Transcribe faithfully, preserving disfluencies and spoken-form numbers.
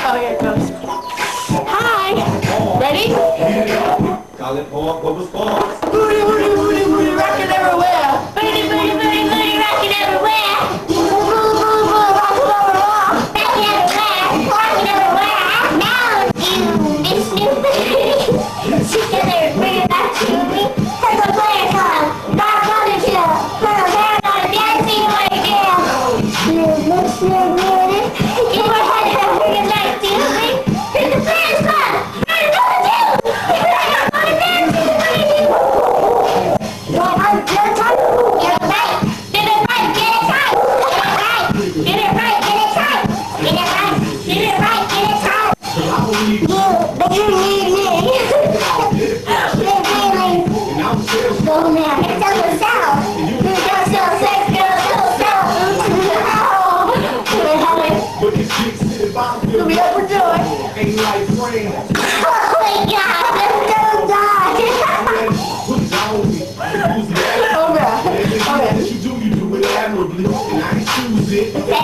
Oh, here it goes. Hi. Ready? Call it pork, what was pork? Booty, booty, booty, booty, rocking everywhere. Booty, booty, booty, booty, rocking everywhere. Boo, boo, boo, boo, rocking everywhere. Rocking everywhere. Rocking everywhere. Now you, this new thing. Together, bring it back to me. Take a player time. Got a brother chill. Put a man on a dancing like jam. You look so good. You were head and bring it back to me. Hit the fans club. Hit the two. Hit the on a dancing like you. Well, I'm good time. Get it right. Get it right. Get it tight. Get it right. Get it right. Get it right. Get it right. Get it right. Get it right. You, but you need me. Go now, it doesn't sound. You don't sell sex, girl, don't sell. Oh, you'll be up for joy. Oh my God, let's go die. Oh God, oh God. You do, you do it admirably, and I choose it.